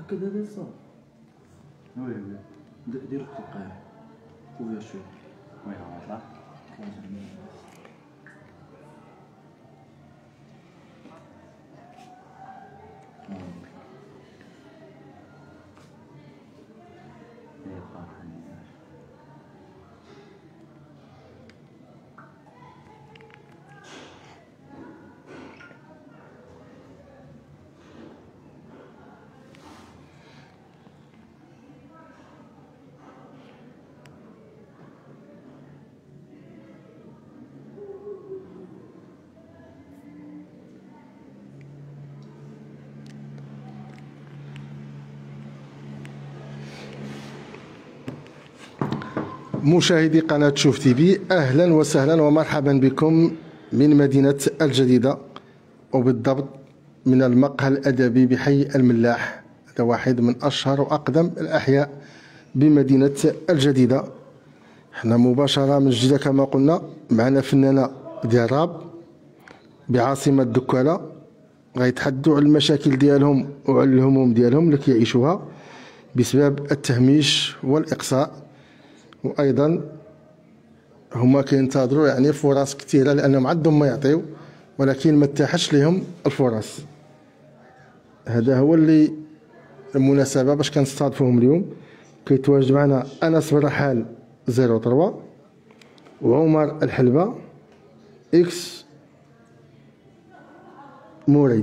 كذا هذا صافي. وي دير التلقاح ويا شويه. وي هذا مشاهدي قناة شوف تي في، أهلا وسهلا ومرحبا بكم من مدينة الجديدة، وبالضبط من المقهى الأدبي بحي الملاح. هذا واحد من أشهر وأقدم الأحياء بمدينة الجديدة. احنا مباشرة من الجديدة كما قلنا، معنا فنانة ديال راب بعاصمة دكالة، غيتحدوا على المشاكل ديالهم وعلى الهموم ديالهم اللي كيعيشوها بسبب التهميش والإقصاء. وايضا هما كينتظروا يعني فرص كثيره، لانهم عندهم ما يعطيو ولكن ما تاحش لهم الفرص. هذا هو اللي المناسبه باش كنستضيفوهم اليوم. كيتواجد معنا انس برحال 03 وعمر الحلبه اكس موري.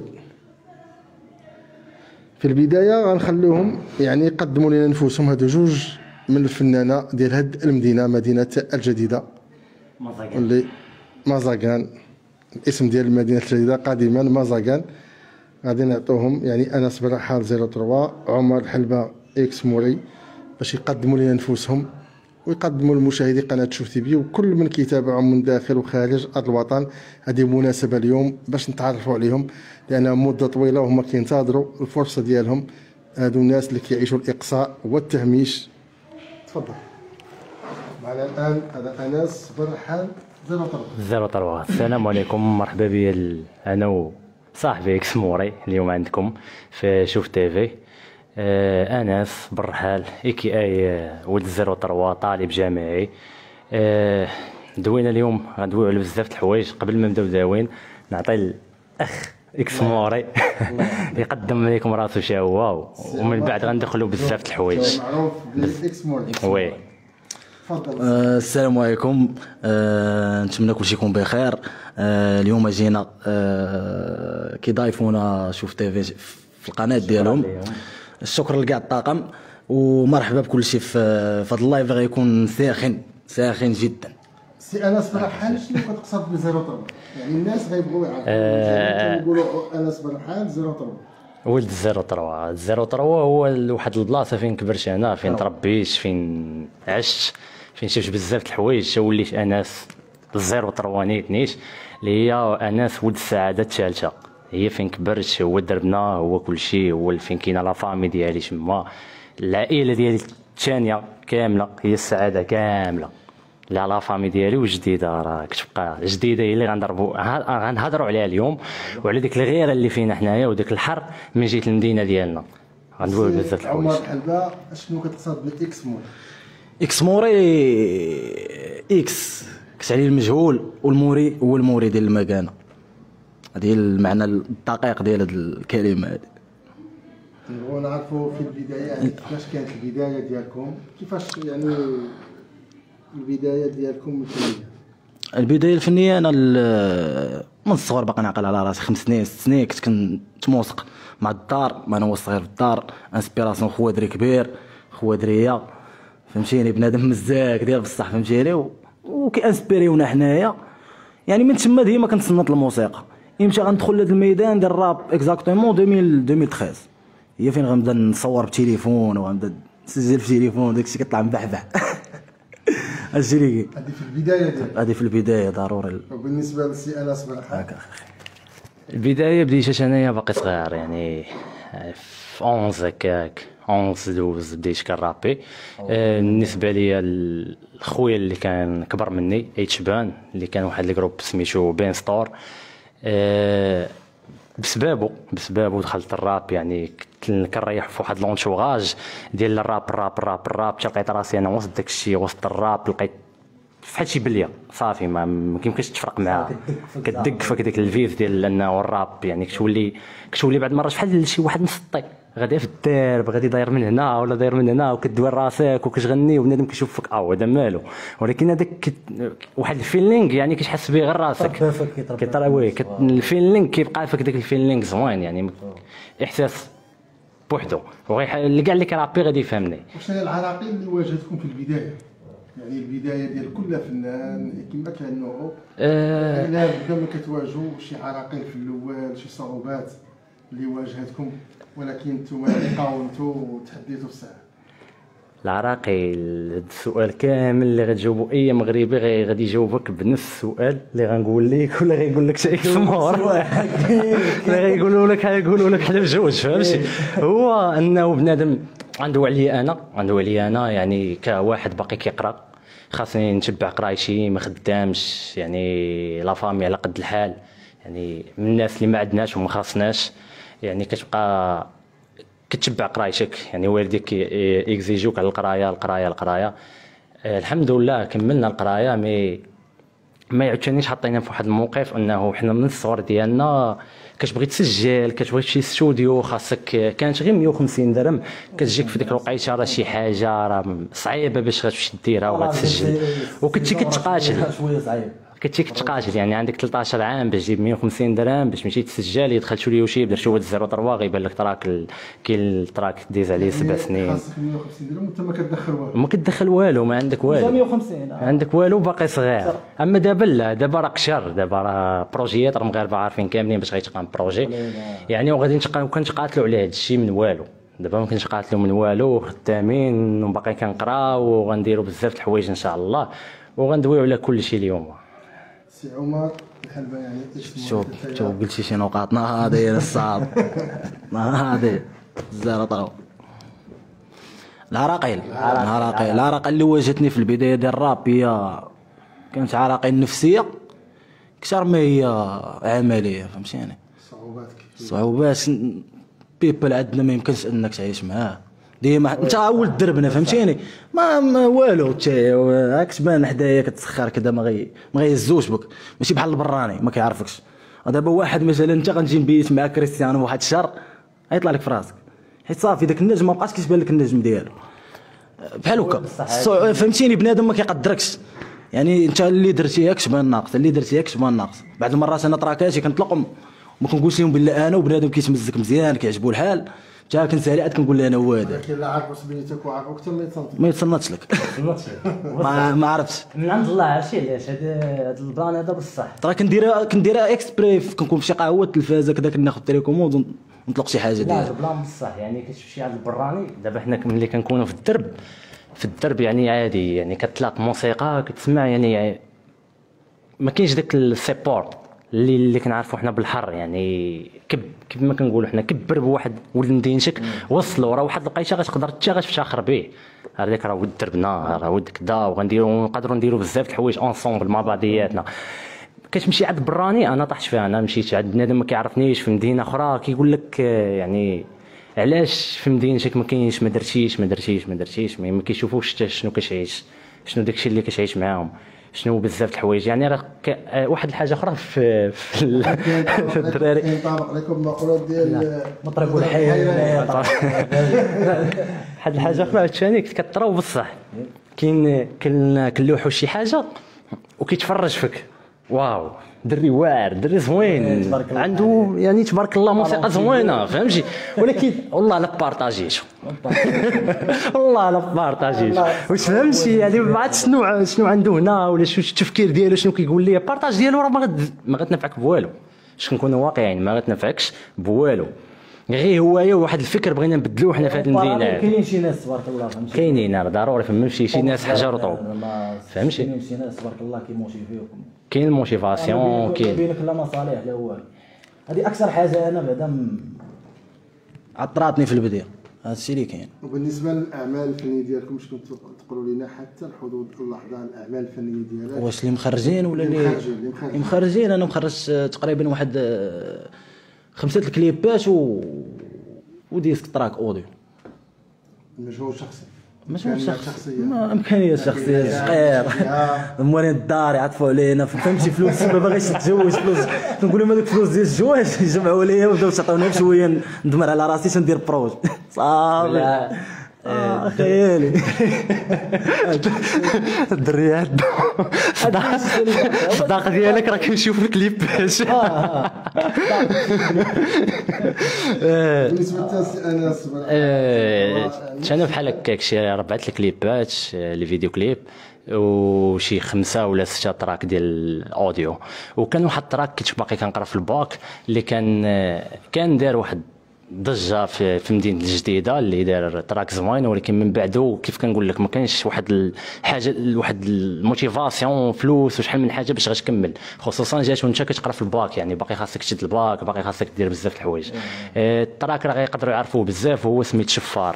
في البدايه غنخليهم يعني يقدموا لنا نفوسهم، هادو جوج من الفنانه ديال هاد المدينه، مدينه الجديده اللي مازاغان. الاسم ديال المدينه الجديده قديما مازاغان. غادي نعطوهم يعني انس برحال 03 عمر الحلبه اكس موري باش يقدموا لنا نفوسهم ويقدموا لمشاهدي قناه شوف تي في وكل من كيتابعهم من داخل وخارج ارض الوطن. هذه مناسبه اليوم باش نتعرفوا عليهم، لان مده طويله وهما كينتظروا الفرصه ديالهم. هادو الناس اللي كيعيشوا الاقصاء والتهميش. تفضل. معنا الان هذا انس برحال 03. السلام عليكم، مرحبا بيا انا وصاحبي اكس موري اليوم عندكم في شوف تي في. انس برحال اي ولد 03 طالب جامعي. دوينا اليوم غندويو على بزاف د الحوايج. قبل ما نبداو داوين نعطي الاخ اكس موري يقدم لكم راسو شا هو، ومن بعد غندخلوا بزاف د الحوايج. معروف بالاكس موري. وي السلام عليكم. نتمنى كلشي يكون بخير. اليوم جينا كيضايفونا شوف تي في في القناه ديالهم. الشكر لكاع الطاقم ومرحبا بكلشي في هذا اللايف. غيكون ساخن جدا. سي انس برحال شنو كتقصد ب 03؟ يعني الناس غيبغيو يعرفوا. كنقولوا انس برحال 03 ولد 03 هو واحد البلاصه فين كبرت انا، فين تربيت، فين عشت، فين شفت بزاف د الحوايج. وليت انس 03 نيت اللي هي انس ولد السعاده الثالثه. هي فين كبرت، هو دربنا، هو كلشي، هو فين كاينه لا فامي ديالي تما. العائله ديالي الثانيه كامله هي السعاده كامله. لا فامي ديالي وجديده راه كتبقى جديده هي اللي غنهضروا عليها اليوم، وعلى ديك الغيره اللي فينا حنايا وديك الحر من جهه المدينه ديالنا. غندويو بزاف د الحوايج. عمر الحلبه شنو كتقصد بالاكس موري؟ اكس موري اكس عليه المجهول، والموري هو الموري ديال المكانه. هذه المعنى الدقيق ديال هذه الكلمه هذه. نبغيو نعرفوا في البدايه يعني كيفاش كانت البدايه ديالكم، كيفاش يعني البدايه ديالكم الفنيه؟ البدايه الفنيه انا من الصغر باقي نعقل على راسي 5 سنين 6 سنين كنت كنتموسق مع الدار، ما انا هو الصغير في الدار. انسبيراسيون خوادري كبير، خوادريه فهمتيني، بنادم مزاك ديال بصح فهمتيني، وكيانسبيريونا حنايا. يعني من تما ديما كنتصنت الموسيقى. يمشي غندخل لهذا الميدان ديال الراب اكزاكتومون 2013. هي فين غنبدا نصور بتليفون وغنبدا نسجل في تليفون، داكشي كيطلع مبحبح. هادشي اللي هذه في البدايه ديالك. هذه في البدايه ضروري. وبالنسبه للسي انس برحال البدايه بديت انايا باقي صغير، يعني في 11 هكاك 11 12 بديت كنرابي. بالنسبه لي خويا اللي كان كبر مني ايتشبان، اللي كان واحد الجروب سميتو بين ستور. بسبابه دخلت الراب. يعني كنريح في واحد لونتوراج ديال الراب حتى لقيت راسي انا وسط داك الشيء، وسط الراب لقيت فحال شي بليه صافي ما كيمكنش تفرق معاها، كدق فيك ديك الفيز ديال انه الراب. يعني كتولي بعض المرات بحال شي واحد مسطي غادي في الدرب، غادي داير من هنا ولا داير من هنا، وكدوي راسك وكتغني وبنادم كيشوفك هذا مالو. ولكن هذاك واحد الفيلينغ يعني كتحس به غير راسك، الفيلينغ كيبقى فيك داك الفيلينغ زوين، يعني احساس بوحدو. اللي كاع اللي كيرابي غادي يفهمني. واش هي العراقيل اللي واجهتكم في البدايه؟ يعني البدايه ديال كل فنان كما كان نوعه، الى بدا ما كتواجهوا شي عراقيل في الاول، شي صعوبات اللي واجهتكم ولكن نتوما قاومتوا وتحديتوا الصعب؟ العراقيل هاد السؤال كامل اللي غتجاوبوا اي مغربي غادي يجاوبك بنفس السؤال اللي غنقول لك، ولا غيقول لك شي سمور ولا غيقولوا لك حدا بجوج. فهمتي؟ هو انه بنادم عنده عليا انا يعني كواحد باقي كيقرا، خاصني نتبع قرايتي، ما خدامش، يعني لا فامي على قد الحال، يعني من الناس اللي ما عندناش وما خاصناش. يعني كتبقى كتتبع قرايتك، يعني والديك يكزيجوك على القرايه. الحمد لله كملنا القرايه، ما يعاودش حطينا في واحد الموقف انه حنا من الصغر ديالنا كتبغي تسجل، كتبغي شي استوديو، خاصك كانت غير 150 درهم كتجيك في ديك الوقيته، راه شي حاجه راه صعيبه باش غتمشي ديرها وغتسجل، وكنتي كتقاتل شويه صعيب، كنتي كتقاتل. يعني عندك 13 عام باش تجيب 150 درهم باش تمشي تسجل. يدخل شو اليوتيوب درتي هو 03 غيبان لك تراك كاين التراك ديز عليه 7 سنين، خاصك 150 درهم وانت ما كتدخل والو، ما عندك والو، 150 عندك والو، باقي صغير. اما دابا لا، دابا راه كشر، دابا راه بروجيات، راه المغاربه عارفين كاملين باش غيتقام بروجي. يعني وغادي كنتقاتلوا على هذا الشيء من والو. دابا ما كنتقاتلوا من والو، خدامين وباقي كنقراو وغنديروا بزاف د الحوايج ان شاء الله، وغندويو على كل شيء اليوم. سي عمر الحلبة، يعني شوف قلتي شي نقاط ناضيه الصعب ناضي الزرطه. العراقيل اللي واجهتني في البدايه ديال الراب هي كانت عراقيل نفسيه اكثر ما هي عمليه، فهمتيني؟ صعوبات بيبل عندنا ما يمكنش انك تعيش معاه ديما، انت اول دربنا، فهمتيني؟ ما والو، هاك تبان حدايا كتسخر كذا، ما غيهزوش بك، ماشي بحال البراني ما كيعرفكش. دابا واحد مثلا انت غنجي نبيت مع كريستيانو واحد الشهر غيطلع لك في راسك، حيت صافي داك النجم ما بقاش كيتبان لك النجم ديالو بحال هكا، فهمتيني؟ بنادم ما كيقدركش، يعني انت اللي درتي كتبان ناقص، اللي درتي كتبان ناقص. بعض المرات انا تراكاتي كنطلقهم وما كنقولش لهم بالله انا، وبنادم كيتمزك مزيان كيعجبو الحال، تا كنسالي عاد كنقول له انا هو هذا. ولكن لا عارف سميتك وعارفك حتى ما يتصنتش لك ما عرفتش من عند الله. عرفتي علاش هذا البلان هذا بصح؟ ترى كنديرها اكسبري، كنكون في شي قهوه التلفازه كذا كناخذ تيليكوموند ونطلق شي حاجه لا ديالها. البلان بصح، يعني كتشوف شي عند البراني. دابا حنا ملي كنكونوا في الدرب يعني عادي، يعني كتلاق موسيقى كتسمع، يعني ما كاينش داك السيبورت اللي كنعرفوا حنا بالحر. يعني كيف ما كنقولوا حنا كبر بواحد ولد مدينتك، وصلوا راه واحد الوقيته غتقدر حتى غتفتخر به، هذاك راه ولد دربنا، راه ولد كذا، وغنديروا نقدروا نديروا بزاف د الحوايج اونصومبل مع بعضياتنا. كتمشي عند براني، انا طحت فيها، انا مشيت عند بنادم ما كيعرفنيش في مدينه اخرى كيقول لك يعني علاش في مدينتك ما كاينش، ما درتيش، ما كيشوفوش حتى شنو كتعيش، شنو داكشي اللي كتعيش معاهم، شنو بزاف د الحوايج. يعني راه واحد الحاجه اخرى في الدراري كينطبق لكم المقولات ديال مطرب والحي واحد الحاجه اخرى عاوتاني كتطراو بصح. كاين كنلوحوا شي حاجه وكيتفرج فيك، واو دري واعر، دري زوين، عنده يعني تبارك الله موسيقى زوينه، فهمتي؟ ولكن والله لا بارطاجيتو والله لا بارطاجيتو، واش فهمتي؟ يعني ما عرفتش شنو عنده هنا، ولا شنو التفكير ديالو، شنو كيقول لي. بارطاج ديالو راه ما غتنفعك بوالو، باش كنكونوا واقعيين، ما غتنفعكش بوالو. غير هوايه واحد الفكر بغينا نبدلوه حنا في هذه المدينه. كاينين شي ناس تبارك الله، فهمتي؟ كاينين راه ضروري، فهمتي؟ شي ناس حجر وطوب، فهمتي؟ كاينين شي ناس تبارك الله كيموتيفيوكم، كاين الموتيفاسيون، كاين بينك لا مصالح لا والو. هذه اكثر حاجه انا بعدا عطراتني في البدايه، هذا الشيء اللي كاين. وبالنسبه للاعمال الفنيه ديالكم، واش كنتوا تقولوا لنا حتى الحدود اللحظه الاعمال الفنيه ديالك؟ واش اللي مخرجين ولا اللي مخرجين؟ انا مخرج تقريبا واحد 5 الكليبات وديسك تراك اوديو. مجهود شخصي ماشي شخصي، ما امكانيات شخصيه صغير موالين الدار يعطفوا علينا فهمتي، فلوس ما باغيش نتزوج، فلوس نقول لهم هذوك فلوس ديال الزواج يجمعوا ليا وبداو تعطوني شويه ندمر على راسي تندير بروج صافي. خيالي الدريات الصداقه ديالك راه كنمشيو في الكليبات. بالنسبه للناس انا بحال هكاك شي 4 الكليبات لي فيديو كليب وشي 5 ولا 6 تراك ديال الاوديو. وكان واحد التراك كنت باقي كنقرا في الباك اللي كان دار واحد ضجه في مدينه الجديده اللي دار تراك زوين، ولكن من بعده كيف كنقول لك ما كانش واحد الحاجه واحد الموتيفاسيون فلوس وشحال من حاجه باش غتكمل، خصوصا جات وانت كتقرا في الباك يعني باقي خاصك تشد الباك، باقي خاصك دير بزاف د الحوايج. التراك راه غيقدروا يعرفوه بزاف هو سميت شفار.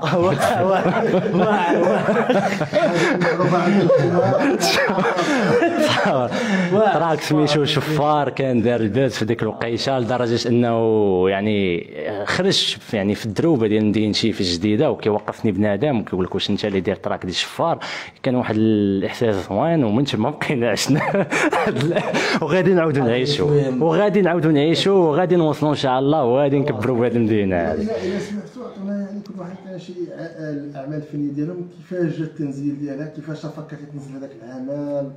تراك سميتو شفار كان دار الباز في ديك الوقيته لدرجه انه يعني خرج يعني في الدروبه ديال مدينه شي في الجديده وكيوقفني بنادم وكيقول لك واش انت اللي داير تراك ديال شفار. كان واحد الاحساس زوين ومن تما بقينا عشنا وغادي نعاودوا نعيشوا وغادي نوصلوا ان شاء الله وغادي نكبروا بهذه المدينه هذه. الا سمحتوا عطونا يعني كل واحد كان شي الاعمال الفنيه ديالهم كيفاش جا التنزيل ديالها، كيفاش فكرتي تنزل هذاك العمل،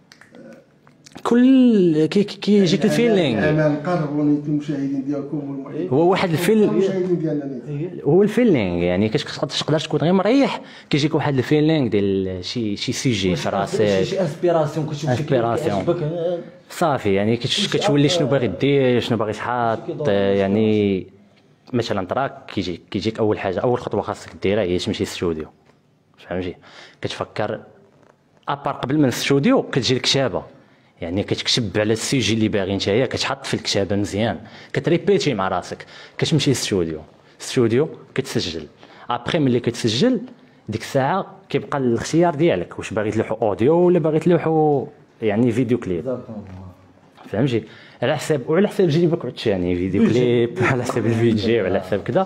كل كيجيك الفيلينغ اعمال قربوا المشاهدين ديالكم هو واحد الفيلم المشاهدين ديالنا هو الفيلينغ يعني تقدر تكون غير مريح كيجيك واحد الفيلينغ ديال شي سيجي في راسك، شي انسبيراسيون كتشوف شي كيعجبك صافي يعني كتولي شنو باغي دير شنو باغي تحط. يعني مثلا تراك كيجيك اول حاجه اول خطوه خاصك ديرها هي تمشي للاستوديو، فهمتي كتفكر ابار قبل من الاستوديو كتجي الكتابه، يعني كتكتب على السيجي اللي باغي نتايا كتحط في الكتابه مزيان كتريبيتي مع راسك كتمشي للاستوديو كتسجل. ابخي ملي كتسجل ديك الساعه كيبقى الاختيار ديالك واش باغي تلوحو اوديو ولا باغي تلوحو يعني فيديو كليب، فهمتي على حساب جيبك عطشاني فيديو كليب على حساب الفيديو وعلى حساب كذا.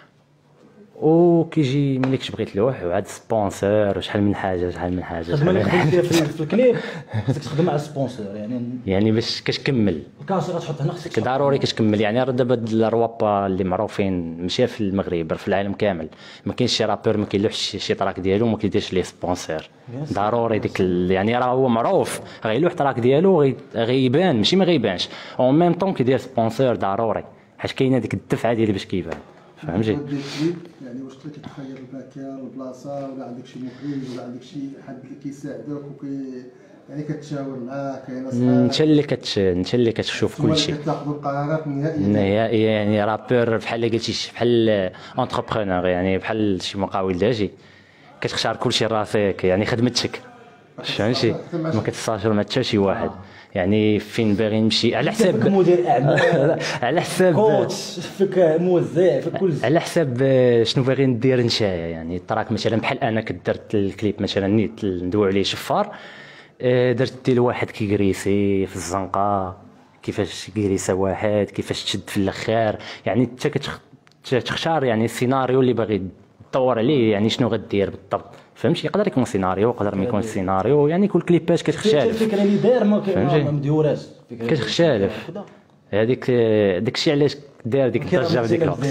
وكيجي ملي كتبغي تلوح وعاد سبونسور وشحال من حاجه الخدمه اللي خدمتيها في الكليب خصك تخدم مع السبونسور يعني باش كتكمل الكاش غتحط هنا خصك ضروري كتكمل. يعني راه دابا الروابا اللي معروفين ماشي في المغرب في العالم كامل ما كاينش شي رابور ما كيلوحش شي تراك ديالو ما كيديرش ليه سبونسور ضروري ديك يعني راه هو معروف غيلوح تراك ديالو غيبان ماشي ما غيبانش اون ميم طون كيدير سبونسور ضروري حيت كاينه ديك الدفعه ديال باش كيبان، فهمتي يعني واش كتخير المكان البلاصه ولا عندك شي مخرج ولا عندك شي حد اللي كيساعدك يعني كتشاور معاه كاين اصحاب انت اللي كتشوف كل شيء كتاخذوا القرارات النهائيه يعني رابور بحال قلتي بحال انتربرونور يعني بحال شي مقاول داجي كتختار كل شيء راسك يعني خدمتك، فهمتي ما كتستاشر مع حتى شي واحد يعني فين باغي نمشي على حساب مدير اعمال على حساب كوتش فيك موزع في كل على حساب شنو باغي ندير نتايا. يعني التراك مثلا بحال انا كدرت الكليب مثلا نيت ندوي عليه شفار درت ديال واحد كيغريسي في الزنقه كيفاش كيغريسه واحد كيفاش تشد في الاخر يعني انت كتختار يعني السيناريو اللي باغي تدور عليه يعني شنو غدير بالضبط، فهمتي يقدر يكون سيناريو يقدر ما يكونش سيناريو يعني كل كليباش كتختلف الفكره اللي داير ما مديوراش كتختلف هذيك داكشي علاش دار ديك الضجه في ديك الوقت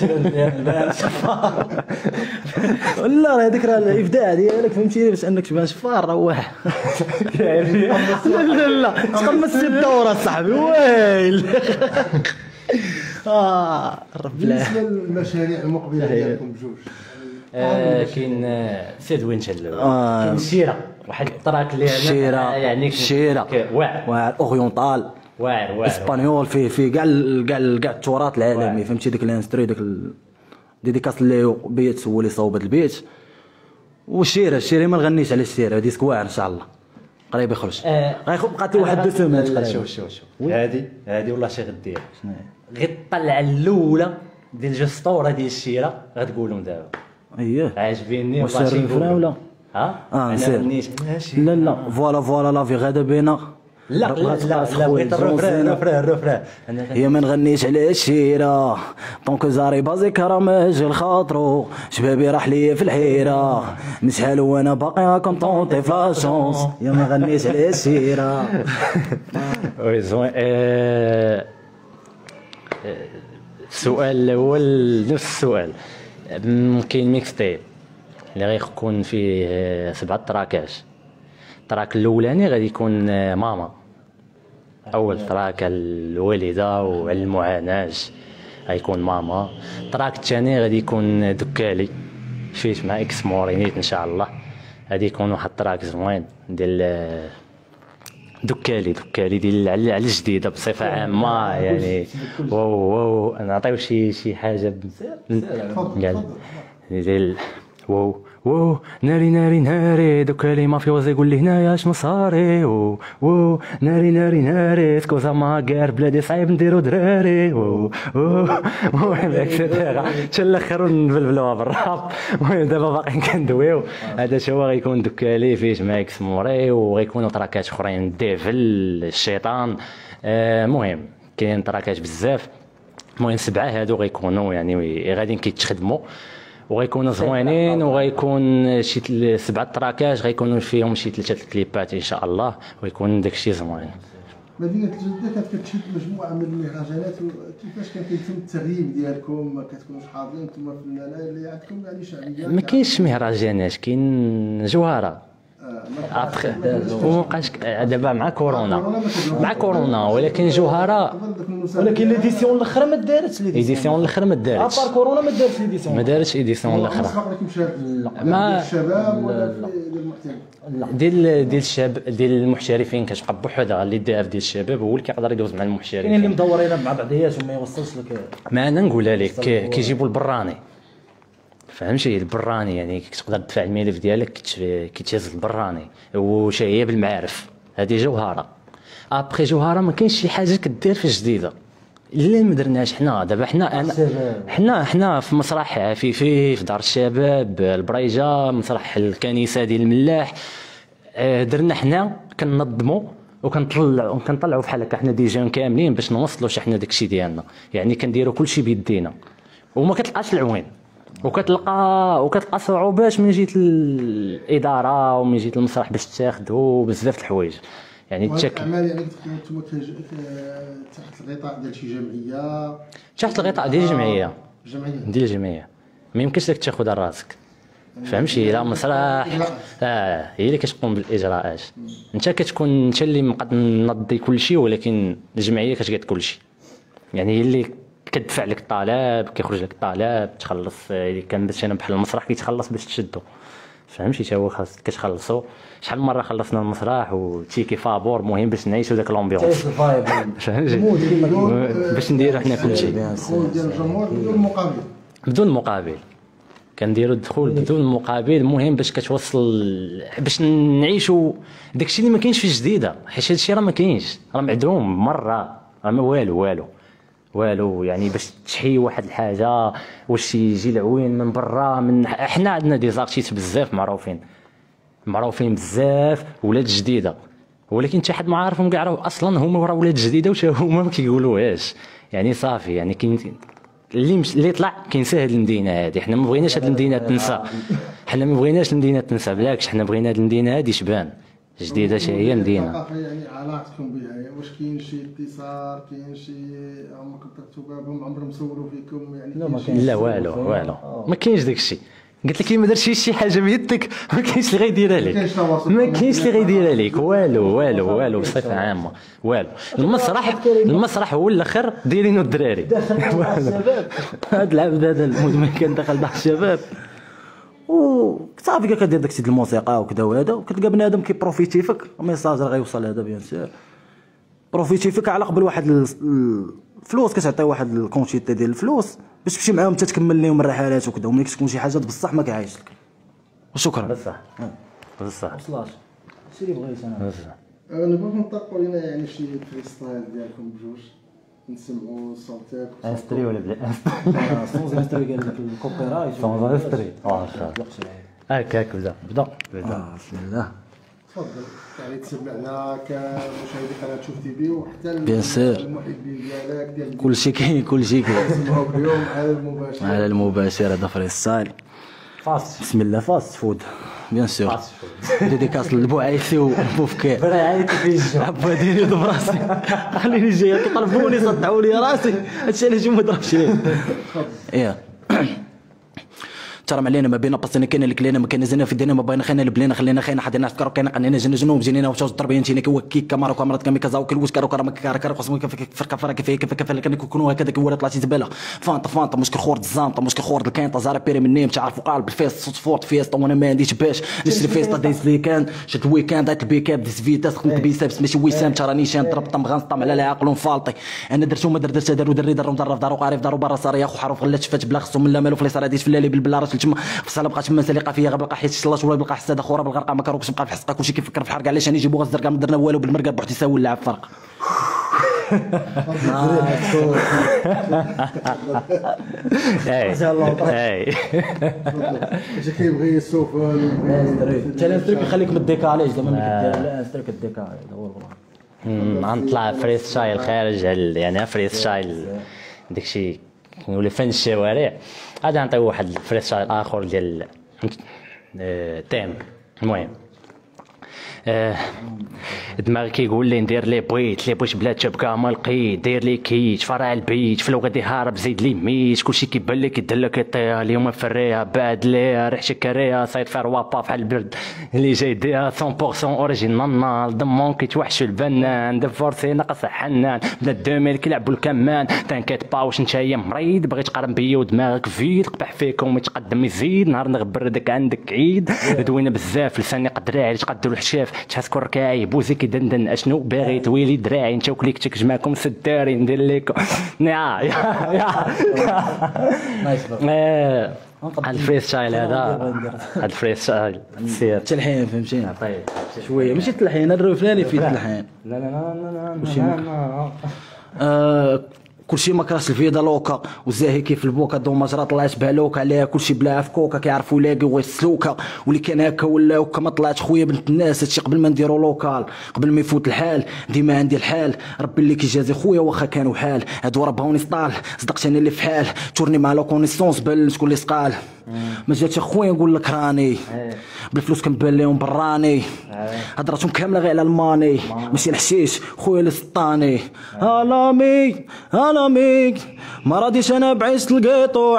لا هذيك راه الابداع ديالك فهمتيني باش انك تبان شفار راه واحد لا تقمص الدوره صاحبي ويل رب الله. بالنسبه للمشاريع المقبله ديالكم بجوج كاين سيد وين تشلو كاين الشيره واحد التراك اللي يعني الشيره واعر اورينتال واعر اسبانيول في كاع التراث العالمي فهمتي ديك الانستري ديك ديديكاس اللي بيت هو اللي صوب هذا البيت. والشيره ما نغنيش على الشيره ديسك واعر ان شاء الله قريب يخرج بقات لي واحد 2 سيمانات. شوف هذه والله شي غدير غير طلع الاولى ديال الجسطوره ديال الشيره غتقولهم دابا اييه عاجبيني واش سير ولا ها نسير لا فوالا لا في غدا بينا لا بغيت الرفران يا ما نغنيش على الشيره طونك زاري بازي كرامج الخاطرو شبابي راح ليا في الحيره من شحال وانا باقي كونطونطي في لا شونس يا ما نغنيش على الشيره. وي زوين. السؤال الاول نفس السؤال. كاين ميكس تيب اللي غيكون فيه 7 تراكات. التراك الاولاني غادي يكون ماما، اول تراك الوالده وعلى المعاناه غيكون ماما. التراك الثاني غادي يكون دكالي فيت مع اكس مورينيت ان شاء الله، غادي يكون واحد التراك زوين ديال دكالي ديال على الجديده بصفه عامه يعني. واو نعطيو شي حاجه قال ديال واو ناري دكالي مافيوزي يقول لي هنايا شنو صاري. واو ناري سكوزا ما كار بلادي صعيب نديرو دراري. المهم اكسيتيرا حتى الاخر نبلبلوها بالراب. المهم دابا باقيين كندويو. هذا شو هو غيكون دكالي فيه مع اكس موري، وغيكونوا تراكات اخرين ديفل الشيطان. المهم كاين تراكات بزاف. المهم 7 هادو غيكونوا يعني غاديين كيتخدموا وغيكونوا زوينين، وغيكون شي 7 تراكات غيكونوا فيهم شي 3 كليبات ان شاء الله، ويكون داكشي زوين. مدينة الجدة كانت كتشد مجموعة من المهرجانات، كيفاش كان كيتم التغييب ديالكم؟ ما كتكونوش حاضرين نتوما في الفنانين اللي عندكم يعني شعبية؟ ما كاينش مهرجانات، كاين جوهرة. ومابقاش دابا مع كورونا ولكن جوهرة. ولكن ليديسيون الاخرى ما دارتش. ايديسيون الاخرى ما دارتش. ابار كورونا ما دارتش ليديسيون. ما دارتش ايديسيون الاخرى. ما الشباب ولا ديال الشباب ديال المحترفين كتبقى بوحدها. اللي دار ديال الشباب هو اللي كيقدر يدوز مع المحترفين. كاين اللي مدورين مع بعضياتهم ما يوصلش لك. ما انا نقولها لك كيجيبوا البراني، فهمتي؟ البراني يعني تقدر تدفع الملف ديالك كيتهز البراني وشهيه بالمعارف. هذه جوهره. ابخي جوهره ما كاينش شي حاجه كدير في جديده اللي ما درناش حنا. دابا حنا في مسرح عفيفي في دار الشباب البريجه، مسرح الكنيسه ديال الملاح، درنا حنا كننظموا وكنطلعوا بحال هكا حنا دي جون كاملين باش نوصلوا حنا داكشي ديالنا. يعني كنديروا كلشي بيدينا وما كتلقاش العوين، وكتلقى صعوبات من جهه الاداره ومن جهه المسرح باش تاخذوا بزاف د الحوايج. يعني الاعمال يعني انتم تحت الغطاء ديال شي جمعيه؟ تحت الغطاء ديال الجمعيه ما يمكنش لك تاخذها راسك، فهمتي؟ لا مسرح هي اللي كتقوم بالاجراءات. انت كتكون انت اللي منظي كل شيء، ولكن الجمعيه كتقاد كل شيء. يعني هي اللي كتدفع لك الطلب، كيخرج لك الطلب تخلص. اللي كان باش انا بحال المسرح كيتخلص باش تشدو، فهمتي؟ حتى هو خاص كتخلصوا. شحال مره خلصنا المسرح وتيكي فابور مهم باش نعيشوا داك لومبيونس، فهمتي؟ باش نديروا حنا كلشي الدخول ديال الجمهور بدون مقابل. كنديروا الدخول بدون مقابل. المهم باش كتوصل باش نعيشوا داكشي اللي ما كاينش في جديده، حيت هادشي راه ما كاينش، راه معدوم مره، راه ما والو. يعني باش تحيي واحد الحاجه واش يجي العوين من برا. من حنا عندنا دي زارتيست بزاف معروفين بزاف ولاد جديده، ولكن حتى حد ما عارفهم كاع راه اصلا هما راه ولاد جديده وتا هما ما كيقولوهاش. يعني صافي يعني كاين اللي طلع كينسى هاد المدينه هادي. حنا ما بغيناش هاد المدينه تنسى، بالعكس حنا بغينا هاد المدينه هادي تبان جديده. حتى هي مدينه يعني علاقتكم بها، واش كاين شي اتصال؟ كاين شي هما كنتو بابهم عمرهم صوروا فيكم؟ يعني لا والو ما كاينش داكشي. قلت لك ما درتيش شي حاجه بيدك ما كاينش اللي غيديرها لك، والو بصفه عامه والو. المسرح هو الاخر دايرينو الدراري. هاد العبد هذا المدمن كان دخل مع الشباب وصافي كدير داكشي ديال الموسيقى وكذا وهذا، وكتلقى بنادم كيبروفيتي فيك. الميساج راه غيوصل هذا بيان سور، بروفيتي فيك على قبل واحد الفلوس، كتعطي واحد الكونتيتي ديال الفلوس باش تمشي معاهم انت تكمل لهم الرحلات وكذا، وملي كتكون شي حاجه بصح ما كيعايش لك. وشكرا. بصح وصلاش شي اللي بغيت انا نبغيو نطلقوا لنا يعني شي فريستايل ديالكم بجوج نسمعوا صوتك. انستري ولا بلا سونز انستري قال لك الكوبي رايت سونز انستري. هكاك بدا بسم الله. تفضل يعني تسمعنا كمشاهدي قناه شوف تي في وحتى بيان سور المحبين ديالك ديال كلشي كاين كلشي كاين نسمعوك اليوم على المباشر على المباشر هذا فريستايل فاست بسم الله فاست فود بيان سور ديديكاس للبوعيسي وبوفكير عيطت في عبا ديري ضرب راسي خليني جاي كيطلبوني صدعوا لي راسي هادشي علاش ما ضربش ليه ايه ترى علينا ما بين باصينا كاين اللي كلينا ما كان زينا في دينا ما بغينا خينا البلينا خلينا خينا حدينا فكروا كاين قنينا جنوب جينا وشوز ضربين تينا كي كاميرا كاميرا كامي كذا وكل واش كارو كرا كارا خصهم فرقه فرقه كيف كان يكونوا هكذا كي ولا طلعتي زباله فانطا مشكل خورد الزامطه مشكل خورد الكاينطا زارا بيري من نيم تعرفوا قالب الفيس صوت فورت فيستا وانا ما عنديش باش نشري فيستا دايس لي كان شد الويكاند دايت البيكاب ديس فيتاس خدمت بيسابس ماشي وسام تراني شان ضرب طم غنطم على العقل فالطي انا درت وما درتش داروا دري داروا مضرب داروا قارف داروا برا صار يا خو حرف غلات شفات بلا خصهم لا مالو فليس راه ديت في الليل بالبلا راس تما فصله بقات تما سليقه فيا غير بلقى حيت الله ولا بلقى حساده خورا بالغرقه ما كروكش بقى الحسقه كلشي كيفكر في حرق علاش نجيبو غزرقاء ما درنا والو بالمرقه بوحدي يساوي اللعب فرق اي اش كيبغي السوفون التريك يخليك من الديكاليج زعما ملي كدير لا التريك الديكاليج هو البلان غنطلع فري ستايل خارج يعني فري ستايل داكشي نولي فن الشوارع غادي نعطيو واحد الفري ستايل اخر ديال تيم المهم دماغي كيقول لي ندير لي بغيت بلا تبقى ما لقيت داير لي كيت فرع البيت فلو غادي هارب زيد لي ميت كلشي كيبان لك يدير لك يطير اليوم فريها بعد ليها ريحتي كريها صايد فيها روابا بحال البرد اللي جاي ديها 100% اوريجينال ضمون كيتوحشوا البنان دفورسي ناقص حنان بلا 2000 كيلعبوا الكمان تنكيت با واش نتايا مريض باغي تقارن بيا ودماغك فيد قبح فيكم يتقدم يزيد نهار نغبردك عندك عيد دوينا بزاف لساني قدراعي تقدروا الحشاف تحس كون ركاعي بوزي كيدندن اشنو باغي تويلي دراعي نتا وكليكتك جمعكم سداري ندير لكم يا الفري ستايل هذا الفري ستايل سير تلحين فهمتيني طيب شويه ماشي تلحين الرو فلاني في تلحين لا كلشي ما كراش الفيدا لوكا وزاهي كيف البوكا دو مجرى طلعت بالوكا عليها كلشي بلا فكوكا كيعرفوا لاقي ويسلوكا واللي كان هكا ولا وكا ما طلعت خويا بنت الناس هادشي قبل ما نديرو لوكال قبل ما يفوت الحال ديما عندي الحال ربي اللي كيجازي خويا واخا كانوا حال هادو راه بغاوني سطال صدقت انا اللي في حال تورني مع لا كونيسونس بان شكون اللي سقال ما جاتش خويا نقول لك راني بالفلوس كنبان ليهم براني هضراتهم كامله غير على الماني ماشي الحشيش خويا اللي سطاني عالمي ما راديش انا بعيش لقيتو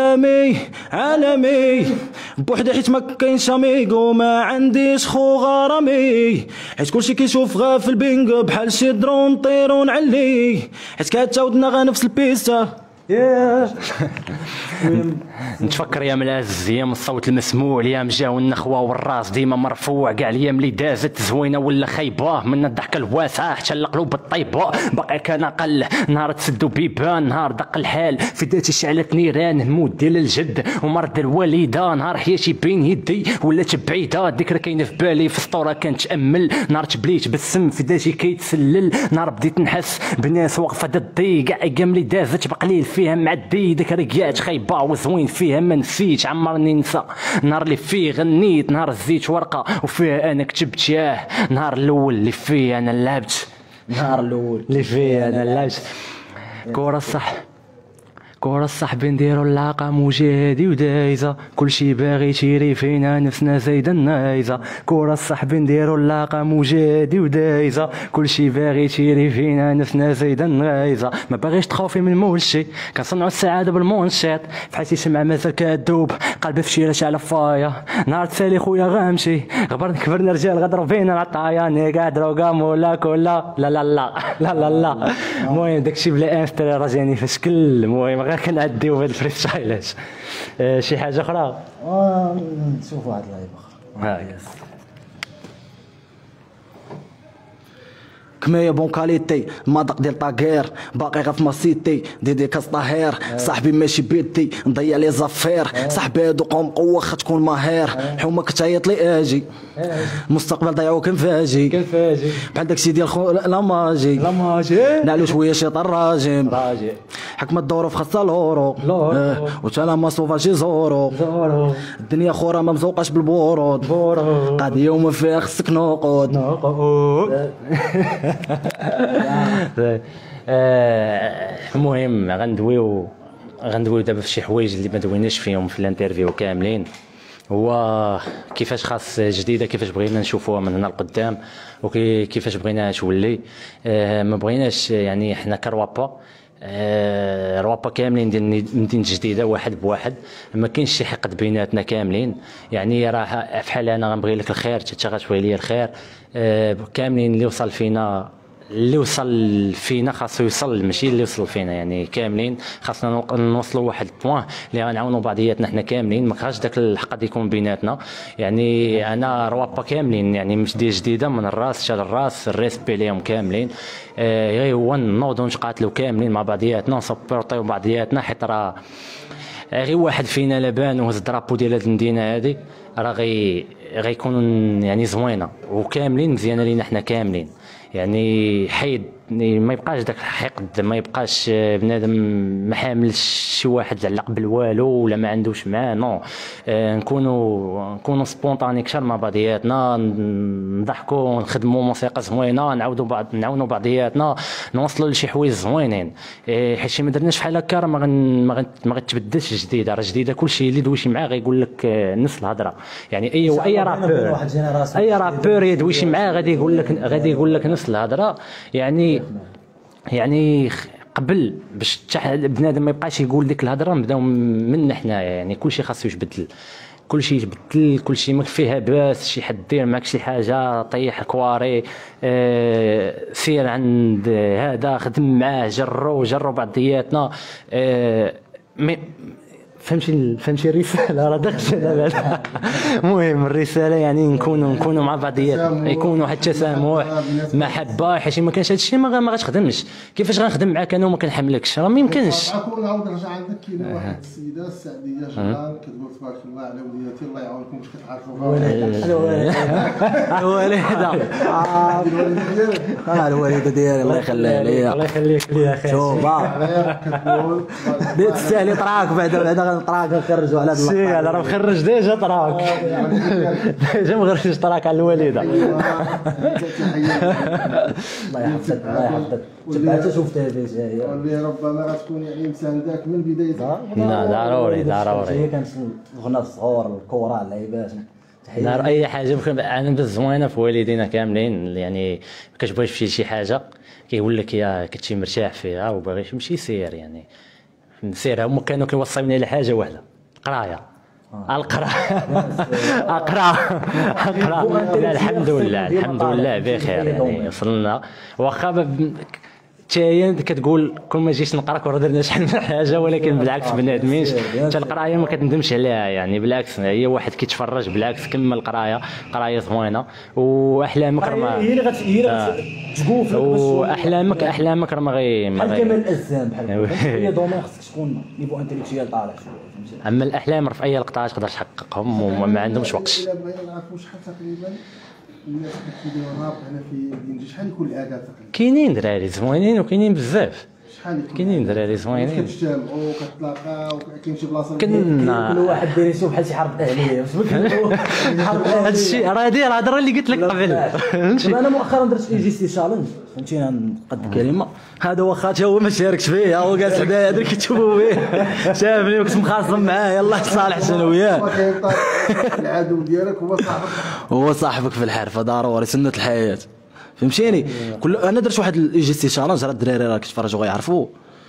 عالمي بوحدي حيت ما كاينش اميغو ما عنديش خو غرامي حيت كلشي كيشوف غا في البينغ بحال شي درون نطيرو نعلي حيت كتعاودنا غا نفس البيستا نتفكر ايام العز ايام الصوت المسموع ايام جاو النخوه والراس ديما مرفوع كاع الايام اللي دازت زوينه ولا خايبه من الضحكه الواسعه حتى القلوب الطيبه باقي كان اقل نهار تسدو بيبان نهار دق الحال في ذاتي شعلت نيران الموت ديال الجد ومرض الوالده نهار حياتي بين يدي ولات بعيده الذكرى كاينه في بالي في السطوره كنتامل نهار تبليت بالسم في ذاتي كيتسلل نهار بديت نحس بناس واقفه ضدي كاع ايام اللي دازت بقليل فيها معدي ديك ريات خايبه وزوين فيها ما نسيتش عمرني ننسى نهار اللي فيه غنيت نهار زيت ورقه وفيها انا كتبت ياه نهار الاول اللي فيه انا لعبت نهار الاول اللي فيه انا لعبت كورة الصحبي نديرو العاقة مجاهدي ودايزة كلشي باغي يشيري فينا نفسنا زايدة نايزة كورة الصحبي نديرو العاقة مجاهدي ودايزة كلشي باغي يشيري فينا نفسنا زايدة نايزة ما باغيش تخوفي من مول شي كنصنعو السعادة بالمونشيط فحالتي سمع مازال كدوب قلبي في شيرة على فايا نهار تسالي خويا غامشي كبرنا رجال غدرو فينا العطايا نيكا دروكا مولا كولا لا المهم داكشي بلا انسترا راجعني في شكل المهم غير كنعديو بهاد الفري ستايلات شي حاجه اخرى نشوفوا واحد اللايف اخر كمية بون كاليتي المذاق ديال طاكير باقي غير في ماسيتي ديديكاس طاهير صاحبي ماشي بيتي نضيع لي زافير صاحبي هادو قوم قوة واخا تكون ماهير حومة كتعيط لي اجي المستقبل ضيعو كنفاجي بحال داكشي ديال لا ماجي نعلو شوية شيطان راجم حكمت الظروف خاصها الهورو وتانا ما صوفاش زورو الدنيا خورا ما مزوقاش بالبورود قضيه وما فيها خصك نقود المهم غندويو دابا في شي حوايج اللي ما دويناش فيهم في الانترفيو كاملين، هو كيفاش خاص جديده، كيفاش بغينا نشوفوها من هنا لقدام وكيفاش بغيناها تولي. ما بغيناش يعني حنا كروابا روابا كاملين مدينه جديده واحد بواحد، ما كاينش شي حقد بيناتنا كاملين. يعني راه بحال انا غنبغي لك الخير حتى غتبغي لي الخير. كاملين اللي وصل فينا خاصو يوصل، ماشي اللي وصل فينا، يعني كاملين خاصنا نوصلوا واحد البوان اللي غنعاونوا بعضياتنا حنا كاملين، ما كرهاش داك الحقد يكون بيناتنا. يعني انا روابا كاملين يعني مش دي جديده من الراس حتى للراس، الريسبي ليهم كاملين. غير هو نوضوا نتقاتلوا كاملين مع بعضياتنا نسبورطيو بعضياتنا، حيت راه غير واحد فينا لابان وهز الدرابو ديال هاد المدينه هادي راه غيكون يعني زوينه وكاملين مزيانه لينا حنا كاملين. يعني حيد ما يبقاش داك الحقد، ما يبقاش بنادم ما حاملش شي واحد علق بالوالو ولا ما عندوش معاه، نو. نكونوا سبونطاني كثر مع بعضياتنا، نضحكوا، نخدموا موسيقى زوينه، نعاونوا بعضياتنا، نوصلوا لشي حوايج زوينين. حيت شي ما درناش بحال هكا راه ما غتبدلش جديده. راه جديده كلشي اللي دويشي معاه غيقول لك نفس الهضره. يعني اي رابور يدويشي معاه غادي يقول لك نفس الهضره. يعني قبل باش بنادم ما يبقاش يقول ديك الهضره نبداو من حنايا. يعني كلشي خاصو يتبدل، كلشي ما فيها باس. شي حد دير معك شي حاجه طيح الكواري، سير عند هذا خدم معاه، جروا بعضياتنا. فهمتي الرساله راه داخله بعدا. المهم الرساله يعني نكونوا مع بعضياتنا، يكونوا واحد التسامح محبه. حيت ما كانش هادشي ما غتخدمش. كيفاش غنخدم معاك انا وما كنحملكش؟ راه ما يمكنش. نعاود نرجع عندك. كاين واحد السيده السعديه جلال كتقول تبارك الله على وليداتي الله يعاونكم واش كتعرفوا الوالده ديالي الله يخليها ليا. الله يخليك ليا خير. شوف كتقول بيت تستاهلي طراك بعدا طراك نخرجوا على هذا سي انا راه مخرج ديجا طراك. ديجا مخرج طراك على الوالده. الله يحفظك الله يحفظك. تبعتها شفتها ديجا واللي ربما غتكون يعني مسانداك من بدايه. لا ضروري هي كانت الغنى الصغار الكره اللعيبات. نهار اي حاجه انا بالزوينه في والدينا كاملين. يعني ما كتبغيش في شي حاجه كيقول لك يا كنتي مرتاح فيها وباغي تمشي سير. يعني سير هما كانوا كيوصلوني على حاجه واحده، القرايه. اقرا. لا الحمد لله بخير. يعني وصلنا واخا تاهي كتقول كل ما جيت نقرا كون درنا شحال من حاجه، ولكن بالعكس بنادمين حتى القرايه ما كتندمش عليها. يعني بالعكس هي واحد كيتفرج، بالعكس كمل القرايه، قرايه زوينه. واحلامك راه هي اللي غتقوفك واحلامك راه ما غي بحال كمال الازام بحال هي دومين خصك تكون نيفو انتيليكتويال طالع شويه. اما الاحلام راه في اي لقطه تقدر تحققهم وما عندهمش وقت. الا بغينا نعرفوا شحال تقريبا الناس كيديروا الراب هنا في دينجي، شحال يكون الاعداد تقريبا؟ كاينين دراري زوينين وكاينين بزاف. شحال يكون؟ كاينين دراري زوينين كتجتمعوا كتلاقاو كاين شي بلاصه كل واحد داير يشوف بحال شي حرب اهليه. هذا الشيء راه هذه الهضره اللي قلت لك قبل. انا مؤخرا درت اي جي سي شالنج، فهمتيني نقد الكلمه. هذا واخا هو ما شاركش فيه، هو جالس حدايا هذا كتشوفوا فيه شافني وكنت مخاصم معاه يلاه صالح شنو وياه. العدو ديالك هو صاحبك في الحرفه، ضروري سنه الحياه. فهمتيني. انا درت واحد الاي جي سي شالنج، راه الدراري راه كيتفرجوا غيعرفوا.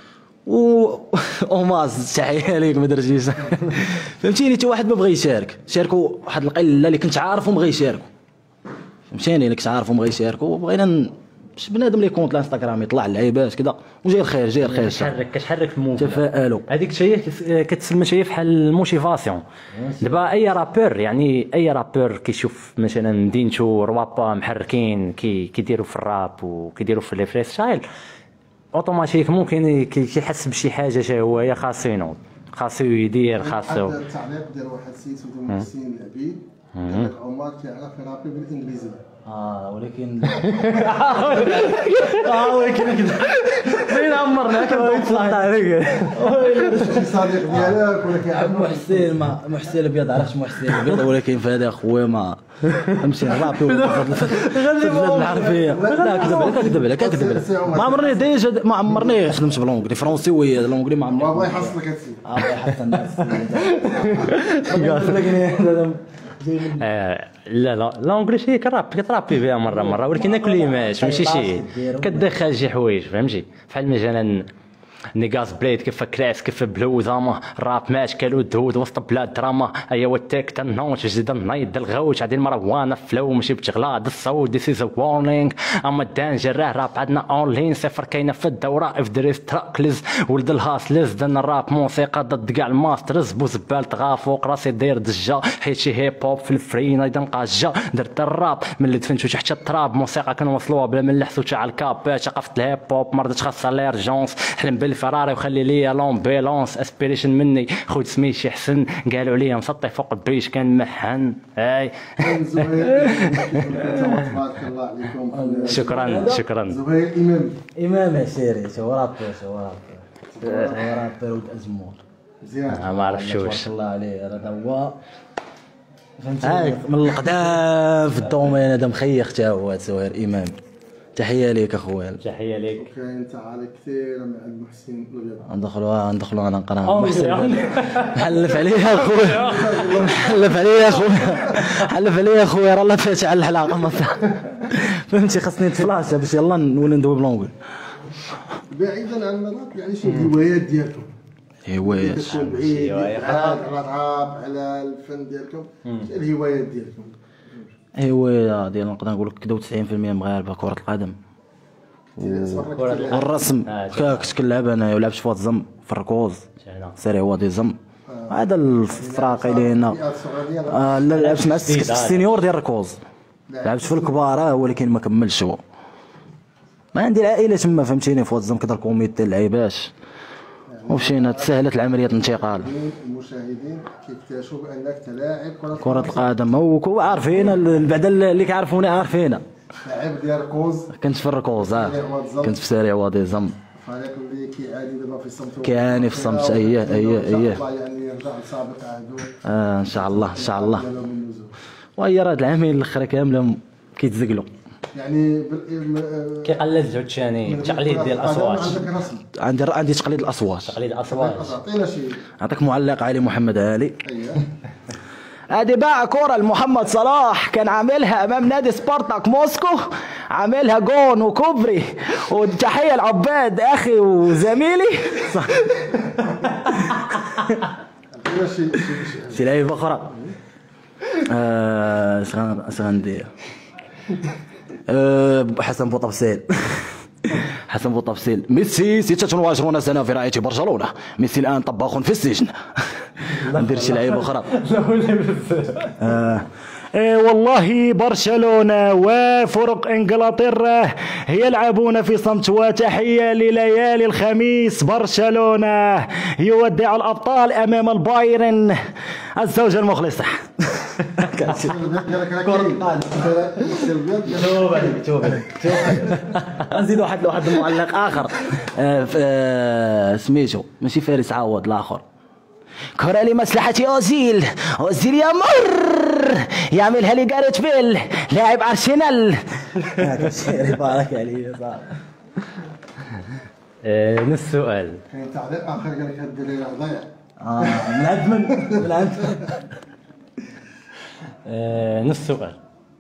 اوماز تحيه ليك ما درتيش. فهمتيني. حتى واحد ما بغى يشارك، شاركوا واحد القله اللي كنت عارفهم بغى يشاركوا. فهمتيني. اللي كنت عارفهم بغى يشاركوا. بغينا بنادم اللي كونت الانستغرام يطلع اللعيبات كذا وجاي الخير جاي الخير. كتحرك في الموفمنت. تفائلوا. هذيك شيء كتسمى شيء بحال الموتيفاسيون. دابا اي رابور، يعني اي رابور كيشوف مثلا مدينته روابا محركين كيديروا في الراب وكيديروا في لي فريستايل، اوتوماتيك ممكن كيحس بشي حاجه حتى هو خاصو يدير. خاصو التعليق ديال واحد السيد سميتو محسن العبيد قال لك عمر كيعرف يرابي بالانجليزيه. ولكن ولكن عمرنا كما يطلع عليك صديق ديالك ولا كيعرف محسن الابيض، عرفت محسن الابيض، ولكن في هذا اخويا ما نمشي نرابي البلاد العربيه. لا كذب عليك ما عمرني ديجا ما عمرني خدمت بالونجلي فرونسي وهي اللونجلي ما عمرني. الله يحصلك هادشي. الله يحسن الناس. لا لونجلي شي كترابي بها مره ولكن كل ايماج ماشي شي كتدخل شي حوايج فهمتي بحال مثلا نيغاز بليد كيف كراس كيف بلو زاما راب ماش كالو دود وسط بلاد دراما ايا والتيك تنوش جديد النايد الغوش عادي المروانه فلو ماشي بتغلاض الصوت ديس از وارنينغ اما دانجر راب عندنا اونلاين صفر كاينه في الدوره اف دريس تراكلز ولد الهاسلز دنا الراب موسيقى ضد كاع الماسترز بوزبال طغى فوق راسي داير ضجه حيت شي هيب هوب في الفرين ايضا قاجه درت الراب من اللي دفنتو حتى التراب موسيقى كنوصلوها بلا ما نلحسو تاع الكاب ثقافه الهيب هوب ما رضيتش خاصها ليرجونس حلم الفراري وخلي ليا لومبيلونس اسبيريشن مني خوت سميتي حسن قالوا لي مسطي فوق البريش كان محن اي تبارك الله عليكم. شكرا زهير امام عشيري شو رابر ولد ازمور مزيان. ما عرفتوش تبارك الله عليه. هذا هو فهمتي من القدام في الدومين هذا مخيخ تا هو زهير امام. تحيه ليك اخويا. تحيه ليك. كاين تعالي كثير مع المحسن الابيض. ندخلوا انا نقرا محسن حلف عليا اخويا حلف عليا اخويا راه لا فاتح على الحلقه فهمتي خاصني نتفلاش باش يلا نولي ندوي بلونغول. بعيدا عن الراب يعني شنو الهوايات ديالكم؟ هوايات كتكون بعيد على الراب على الفن ديالكم، الهوايات ديالكم؟ هوايه ديالنا نقدر نقول لك كدا 90% مغاربه كره القدم والرسم. كنت كنلعب انا ولعبت في واتزم في الركوز سيري هو ديزم هذا الفراقي لينا. لا لعبت مع السينيور ديال الركوز، لعبت في الكبار ولكن ما كملش. هو ما عندي العائله تما فهمتيني في واتزم كذا الكوميتي اللعيباش ومشينا تسهلت العمليه الانتقال. المشاهدين كيكتشفوا بانك تلاعب كره القدم وعارفين بعدا اللي كيعرفوني عارفيننا. لاعب ديال الركوز. كنت في الركوز كنت في ساري واديزم. فريق اللي كيعاني دابا في الصمت. كيعاني في الصمت. اييه يعني يرجع لسابق عهده. ان شاء الله وهي راه العامين الاخر كامله كيتزقلوا يعني كيقلد الجهد الثاني تقليد ديال الاصوات. عندي تقليد الاصوات. عطينا شي. نعطيك معلق علي محمد علي. هذه بقى كرة لمحمد صلاح كان عاملها امام نادي سبارتاك موسكو، عاملها جون وكوبري وتحيه لعباد اخي وزميلي. شي لعيبه اخرى اش غندير؟ حسن بوطفسيل ميسي 26 سنة في رعاية برشلونة. ميسي الآن طباخ في السجن. ندير شي لعيبة أخرى. والله برشلونة وفرق انجلترا يلعبون في صمت. وتحية لليالي الخميس برشلونة يودع الأبطال أمام البايرن. الزوجة المخلصة. نزيد واحد معلق آخر سميتو ماشي فارس عوض الآخر. كرة لمصلحة أوزيل يمر يعملها لجاريت بيل لاعب أرسنال. بارك عليه صاحبي. نفس السؤال. كاين تعليق آخر قال لك هاد الدليل ضايع. من عند نفس السؤال.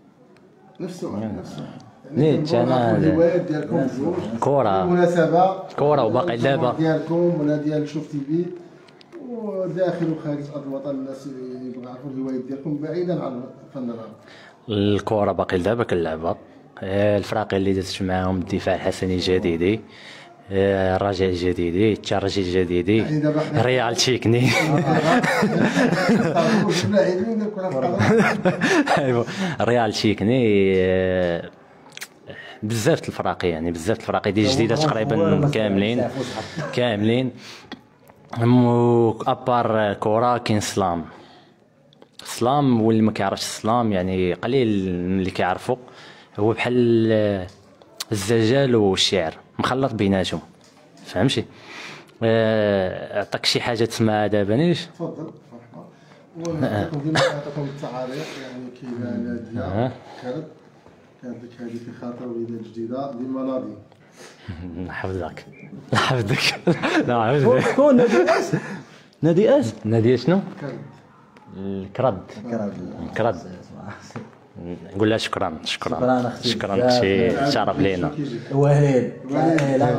نيت انا الهوايات ديالكم كرة بالمناسبة كرة وباقي اللعبة ديالكم ولا ديال شوف تي في وداخل وخارج ارض الوطن الناس يبغوا يعرفوا الهوايات ديالكم بعيدا عن فن الراب. الكرة باقي اللعبة كنلعبها. الفراقي اللي درت معاهم الدفاع الحسني الجديدي، الرجاء الجديدي، الترجي الجديدي، ريال تشيكني. ايوا ريال تشيكني بزاف الفراقي يعني بزاف الفراقي دي جديده تقريبا كاملين ابار كره. كاين سلام واللي ما كيعرفش السلام يعني قليل اللي كيعرفوا. هو بحال الزجال والشعر مخلط بيناتهم. فهمتي. عطاك شي حاجه تسمعها دابا نيش. تفضل ونعطيكم ديما نعطيكم التعاريف، يعني كاينه ناديه كانت لك هذه في خاطر وليدات جديده ديما ناضي. نحفظك لا حفظك. شكون نادي اش؟ نادي شنو؟ كانت الكرد. الكرد. نقول لها شكرا شكراً أختي. شكرا شي شرف لينا. وليد لا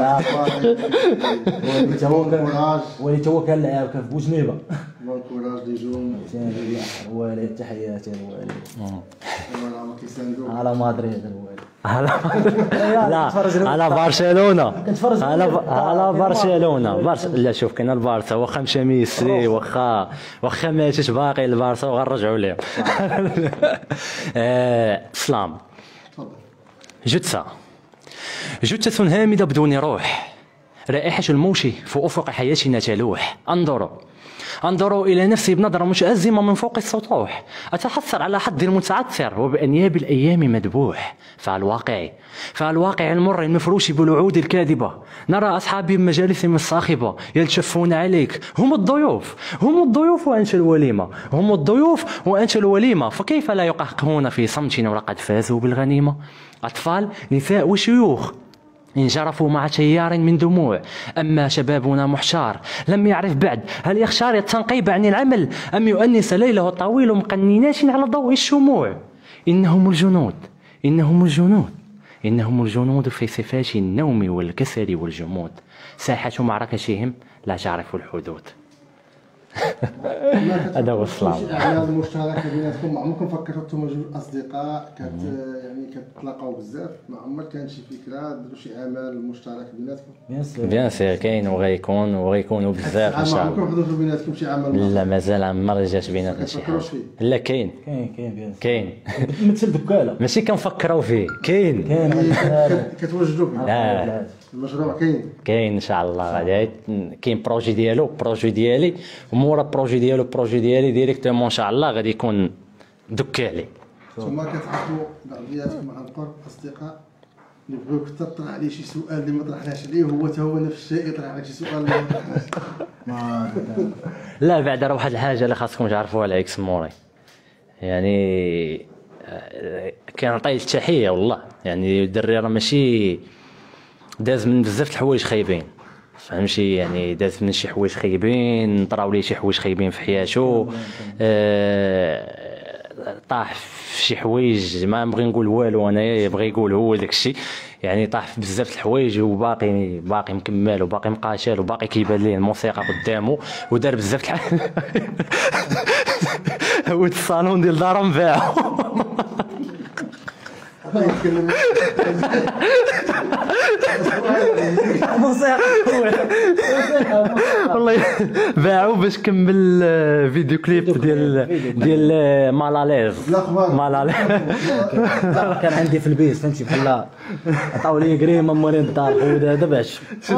وليد هو كان لعب كان في بوجنيبه. كوراج دي جون وليد تحياتي الوالد والله ما كيساندو على مدريد الوالد لا على برشلونه على برشلونه لا شوف كاين البارسا واخا مشى ميسي واخا ماشيش باقي البارسا وغنرجعوا لهم. سلام. جثة هامدة بدون روح، رائحة الموت في أفق حياتنا تلوح. انظروا إلى نفسي بنظرة متأزمة من فوق السطوح، أتحسر على حظي المتعثر وبأنياب الأيام مذبوح. فالواقع المر المفروش بالوعود الكاذبة، نرى أصحابي بمجالسهم الصاخبة يلتفون عليك. هم الضيوف وأنت الوليمة، فكيف لا يقهقهون في صمت ولقد فازوا بالغنيمة؟ أطفال نساء وشيوخ انجرفوا مع تيار من دموع، أما شبابنا محشار لم يعرف بعد هل يختار التنقيب عن العمل أم يؤنس ليله الطويل مقننات على ضوء الشموع. إنهم الجنود في صفات النوم والكسل والجمود، ساحة معركتهم لا تعرف الحدود. هذا هو السلام. الاعمال المشتركه بيناتكم، ما عمركم فكرتوا انتم جوج اصدقاء يعني كتلاقاو بزاف، ما عمر كان شي فكره ديروا شي عمل مشترك بيناتكم؟ بيان سير كاين وغيكونوا بزاف ان شاء الله. ما عمركم حضرتوا بيناتكم شي عمل؟ لا مازال ما جات بيناتنا شي حاجه. لا كاين مثل دكاله ماشي كنفكروا فيه، كاين كتوجدوا فيه. المشروع كاين ان شاء الله. غادي كاين بروجي ديالي ومورا بروجي ديالي ديريكتومون ان شاء الله غادي يكون دكالي. ثم كتعرفوا بعضياتكم عن قرب اصدقاء نبغيوك تطرح عليه شي سؤال اللي ما طرحناش عليه، هو حتى هو نفس الشيء يطرح عليك شي سؤال اللي ما طرحناش. لا بعد راه واحد الحاجه اللي خاصكم تعرفوها على اكس موري، يعني كنعطيه التحيه والله. يعني الدري راه ماشي داز من بزاف د الحوايج خايبين، فهمتي، يعني داز من شي حوايج خايبين، طراو ليه شي حوايج خايبين في حياته، طاح في شي حوايج ما نبغي نقول والو انايا، يبغي يقول هو داك الشيء. يعني طاح في بزاف د الحوايج وباقي مكمل وباقي مقاتل وباقي كيبان ليه الموسيقى قدامه، ودار بزاف د الحوايج. هو الصالون ديال دارو نباعو. والله باعوا باش كمل فيديو كليب ديال مالاليز. كان عندي في البيت فهمتي بحال عطاو لي كريمه مالين الدار خود هذا باش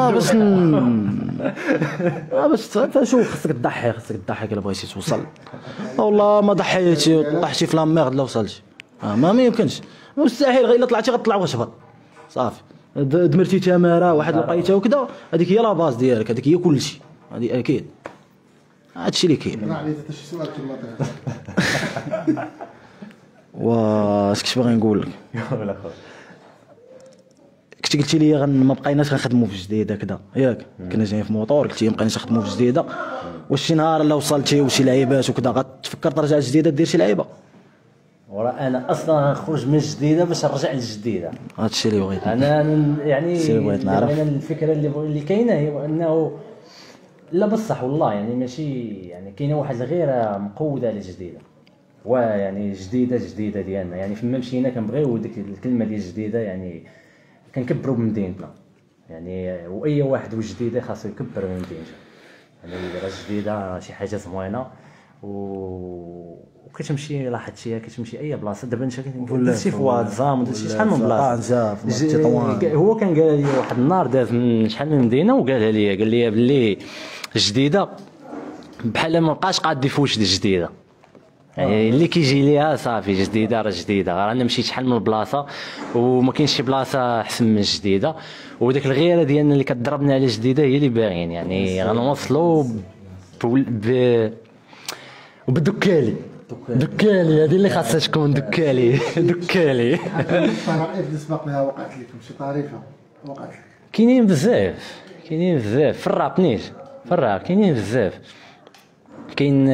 شوف خصك تضحك الا بغيتي توصل. والله ما ضحيتي طحتي في لاميرد لا وصلتي، ما يمكنش، مستحيل. غير الا طلعتي غتطلع وتهبط صافي. دمرتي تماره واحد لقيتها وكذا، هذيك هي لا باز ديالك، هذيك هي كلشي، هذه اكيد هادشي اللي كاين. راه عليك حتى شي سؤال كما طرح. واش كنت باغي نقول لك؟ كنتي قلتي لي ما بقيناش غنخدموا في جديده كذا ياك، كنا جايين في موطور قلتي ما بقيناش نخدموا في جديده، واش شي نهار الا وصلتي وشي لعيبات وكذا غتفكر ترجع لجديده دير شي لعيبه؟ ورا انا اصلا نخرج من جديده باش نرجع للجديده. هادشي اللي بغيت انا يعني بغيت نعرف. انا الفكره اللي كاينه هي انه لا بصح والله يعني ماشي يعني كاينه واحد الغيره مقوده للجديده، ويعني جديده ديالنا، يعني فما مشينا كنبغيو ديك الكلمه ديال الجديده، يعني كنكبروا بمدينتنا، يعني واي واحد وجديده خاصو يكبر من مدينته. يعني راه الجديده شي حاجه زوينه وكتمشي لاحظتيها كتمشي اي بلاصه. دابا انت كتمشي في واتزام ودرتي شحال من بلاصه. هو كان قال لي واحد النهار داز من شحال من مدينه وقالها لي، قال لي باللي الجديده بحال ما بقاش قادي في وجد الجديده. يعني اللي كيجي ليها صافي جديده راه جديده. انا مشيت شحال من بلاصه وما كاينش شي بلاصه احسن من جديده، وديك الغيره ديالنا اللي كتضربنا على جديده هي اللي باغيين يعني غنوصلوا وبالدكالي. دكالي هذه اللي خاصها تكون دكالي. دكالي الطرائف اللي سبق لها وقعت لكم شي طريفه وقعت لك؟ كاينين بزاف في الراب نيت، في الراب كاينين بزاف. كاين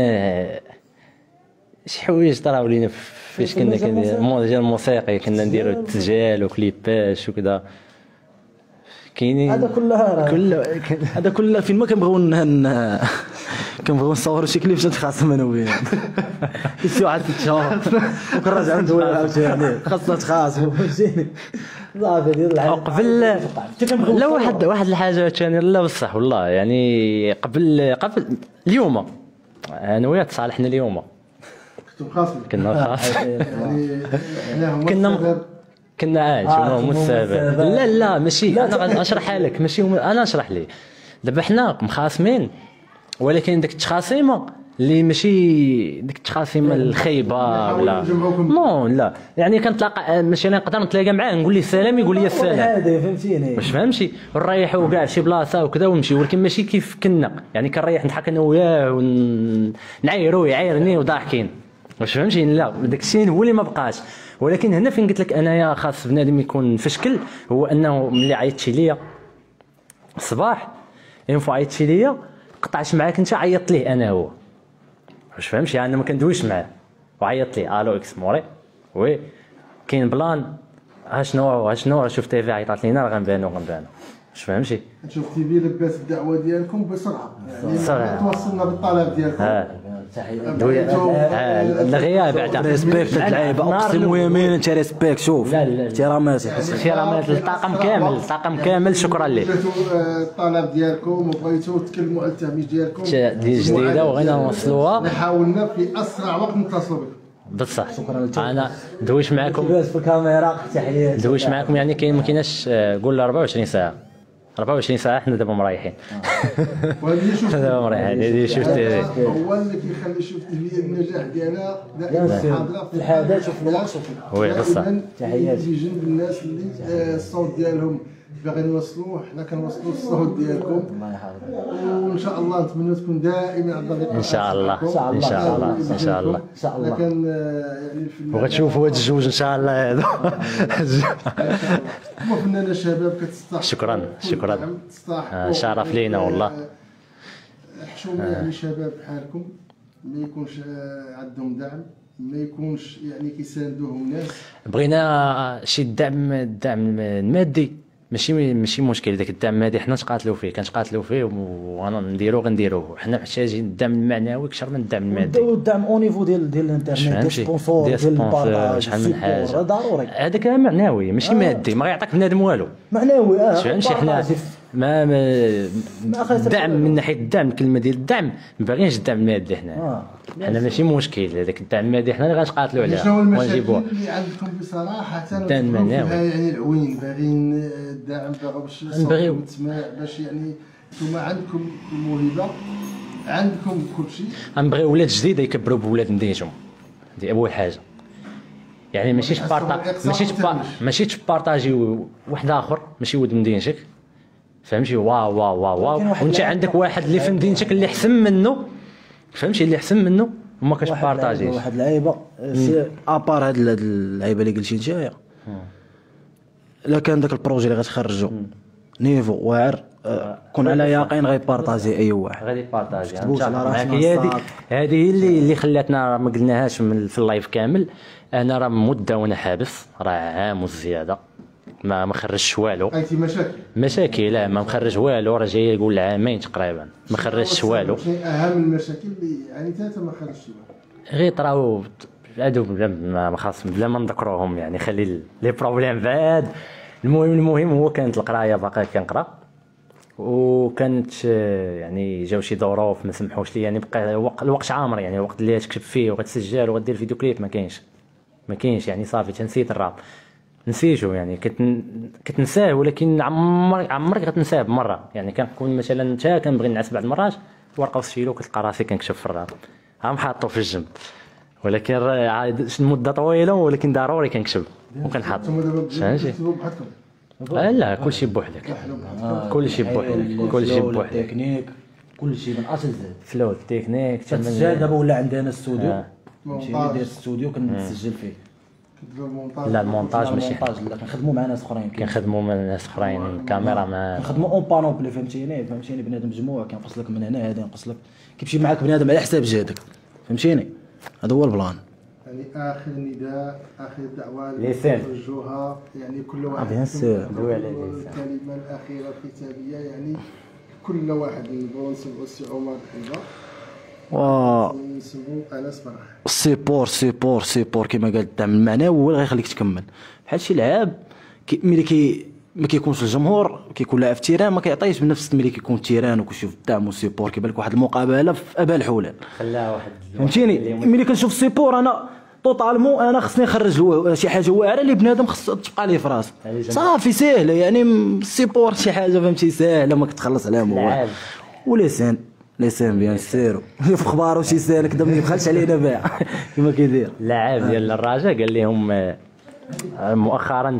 شي حوايج طراو لينا فاش كنا كندير ديال الموسيقى، كنا نديروا التسجيل وكليباش وكذا. كاينين هذا كله فين ما كنبغيو نصوروا شي كليب تخاصم انا وياه. شي واحد 6 شهور وكنرجعوا ندويو عاوتاني خاصنا تخاصموا فهمتيني. صافي ديال العالم قبل لا واحد الحاجه ثانيه لا بصح والله يعني قبل اليوم انا وياه تصالحنا اليوم. كنتم خاصمين؟ كنا خاصمين يعني كنا عاد شنو هو السبب؟ لا ماشي انا غنشرحها لك، ماشي انا نشرح لي. دابا حنا مخاصمين ولكن ديك التخاصيمه اللي ماشي ديك التخاصيمه الخايبه ولا نون لا يعني كنتلاقى ماشي انا نقدر نتلاقى معاه نقول ليه السلام يقول لي السلام هذا فهمتيني واش فهمتي، نريحوا كاع شي بلاصه وكذا ونمشي، ولكن ماشي كيف كنا يعني كنريح نضحك انا وياه ونعايرو يعايرني وضاحكين واش فهمتي. لا داك الشيء هو اللي ما بقاش. ولكن هنا فين قلت لك انايا خاص بنادم يكون فشكل، هو انه ملي عيطتي ليا الصباح ينفع عيطتي ليا قطعت معاك انت عيطت ليه انا هو واش فهمتي، انا ما كندويش معاه وعيطت ليه الو اكس موري وي كاين بلان شنو شوف تي في عيطات لينا راه غنبانو واش فهمتي. نشوف تي في لباس الدعوه ديالكم بسرعه يعني توصلنا بالطلب ديالكم. الغياب بعدا ريسبكت اللعيبه اقسم يمين انت ريسبكت. شوف احترامات الطاقم كامل شكرا لك. الطلب ديالكم وبغيتوا تكلموا على التهميش ديالكم جديده وغينا نوصلوها، حاولنا في اسرع وقت نتصلوا بكم بصح. انا دويش معكم في الكاميرا تحيات دويش معكم يعني كاين ما كايناش قول 24 ساعه 24 ساعه حنا دابا مريحين. وهذه شوف دابا مريحين هذه شفت هو اللي كيخلي شوف هي النجاح ديالها دائما حاضره في الحدث وفي الوقت وي بصح. تحيات في جنب الناس اللي الصوت ديالهم باغيين يوصلوا، حنا كنوصلوا الصوت ديالكم الله يحفظك. وان شاء الله نتمنى تكون دائما على الطريق ان شاء الله لكن يعني الفنان وغتشوفوا هاد الجوج ان شاء الله هذا. هما فنانه شباب كتستحق. شكرا شرف لينا والله. حشومه يعني شباب بحالكم ما يكونش عندهم دعم، ما يكونش يعني كيساندوهم ناس. بغينا شي الدعم المادي ماشي مشكل. داك الدعم المادي حنا كنتقاتلوا فيه وانا غنديروه. حنا محتاجين الدعم المعنوي اكثر من الدعم المادي. والدعم او نيفو ديال الانترنت ديال سبونسور ديال البارطاج شحال من حاجه ضروري. هذاك معنوي ماشي مادي، ما غيعطيك بنادم والو معنوي. فهمتي حنا ما الدعم من ناحيه الدعم، الكلمه ديال الدعم ما باغيينش الدعم المادي. حنا ماشي مشكل هذاك الدعم المادي حنا اللي غنتقاتلوا عليه شنو المشاكل اللي عندكم بصراحه الدعم المعنوي يعني العوين باغيين الدعم باش نبغيو باش يعني نتوما عندكم الموهبه عندكم كل شيء. غنبغيو ولاد جديده يكبروا بولاد مدينتهم، هذه اول حاجه. يعني ماشي تبارطاجي واحد اخر ماشي ولد مدينتك فهمتي. واو وانت عندك واحد اللي في مدينتك اللي احسن منه فهمتي، اللي احسن منه وما كتبارطاجيش. واحد اللعيبه ابار هاد اللعيبه اللي قلتي نتايا، الا كان داك البروجي اللي غتخرجوا نيفو واعر كون على يقين غيبارطاجي اي واحد غادي يبارطاجي. هذه هي اللي خلاتنا ما قلناهاش في اللايف كامل. انا راه مده وانا حابس، راه عام وزياده ما خرجش والو. عيتي مشاكل لا ما مخرج والو، راه جاي يقول عامين تقريبا ما خرجش والو. اهم المشاكل اللي يعني ثلاثه ما خرجش والو غير طراو هادو ما خاص بلا ما نذكروهم يعني خلي لي بروبليم بعاد. المهم هو كانت القرايه باقي كنقرا، وكانت يعني جاو شي ظروف ما سمحوش لي يعني بقى الوقت عامر يعني الوقت اللي تكتب فيه وغتسجل وغدير فيديو كليب ما كاينش يعني صافي تنسيت الراب نسيتو يعني كتنساه، ولكن عمرك غتنساه بمره. يعني كنكون مثلا انت كنبغي نعس بعض المرات ورقه وستيلو كتلقى راسي كنكتب في الراب عم حاطو في الجنب ولكن المده طويله، ولكن ضروري كنكتب وكنحط. انتم دابا فهمتي؟ كتبوا بحالكم. لا كلشي بوحدك، كلشي بوحدك، كلشي بوحدك. تكنيك كلشي من اصل زاد. فلوت تكنيك تسجل دابا ولا عندنا استوديو، مونتاج. نمشي ندير استوديو كنسجل فيه. كتبوا المونتاج. لا المونتاج ماشي المونتاج لا، كنخدموا مع ناس اخرين، كنخدموا مع ناس اخرين كاميرا مع كنخدموا اون بانوبلي. فهمتيني بنادم مجموعه كينقص لك من هنا، هذا ينقص لك، كيمشي معاك بنادم على حساب جهدك. فهمتيني، هذا هو البلان. يعني اخر نداء، اخر دعوه لسان. توجهوها، يعني كل واحد بيان سور. دوي على يقول لسان. الكلمه الاخيره الختاميه، يعني كل واحد نبغوا نسمعوا السي عمر حيبه ونسمعوا انس فرح. سيبور كما قال الدعم المعنوي هو اللي غيخليك تكمل. بحال شي لعاب ملي ما كيكونش الجمهور، كيكون لاعب تيران ما كيعطيش بنفس ملي كيكون تيران وكيشوف الدعم والسيبور. كيبان لك واحد المقابله في ابا الحلال. خلاها واحد فهمتيني، ملي كنشوف السيبور انا توتالمون انا خصني نخرج شي حاجه واعره اللي بنادم خص تبقى ليه في راسه. صافي ساهله، يعني السيبور شي حاجه فهمتي ساهله ما كتخلص عليها موال. ولسان بيان سيرو في اخبارو شي سالك دابا ما يبخلش علينا باع كما كيدير. اللاعب ديال الرجاء قال لهم مؤخرا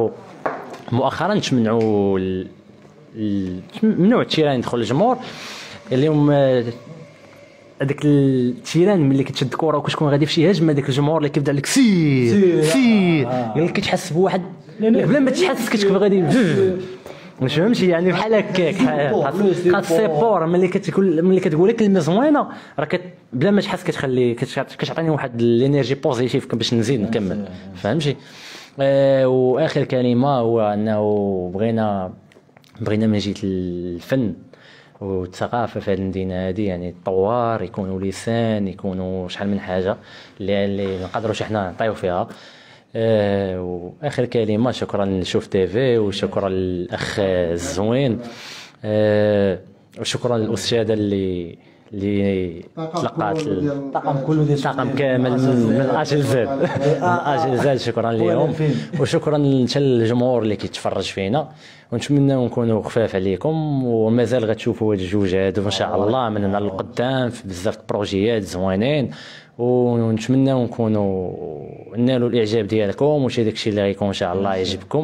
تمنعوا ممنوع التيران يدخل الجمهور. قال لهم هذاك التيران ملي كتشد كره وكتكون غادي في شي هجمه، داك الجمهور اللي كيبدا لك سير قال لك كتحس بواحد بلا ما تحس كتكون غادي ما فهمتش، يعني بحال هكاك. خاص السيبور ملي كتقول لك كلمه زوينه راه بلا ما تحس كتعطيني واحد الانرجي بوزيتيف باش نزيد نكمل. فهمتي؟ واخر كلمه هو انه بغينا من جهه الفن والثقافه في هذه المدينه هذه يعني تطور، يكونوا لسان، يكونوا شحال من حاجه اللي نقدروا حنا نعطيو فيها. واخر كلمه شكرا لشوف تيفي، وشكرا للاخ الزوين، وشكرا للاستاذه اللي تلقات الطاقم كامل من اجل زاد شكرا لهم، وشكرا للجمهور اللي كيتفرج فينا، ونتمنى نكونوا خفاف عليكم، ومازال غتشوفوا هاد الجوج هادو ان شاء الله من هنا للقدام في بزاف بروجيات زوينين، ونتمنى نكونوا نالوا الاعجاب ديالكم، وشي داكشي اللي غيكون ان شاء الله يعجبكم،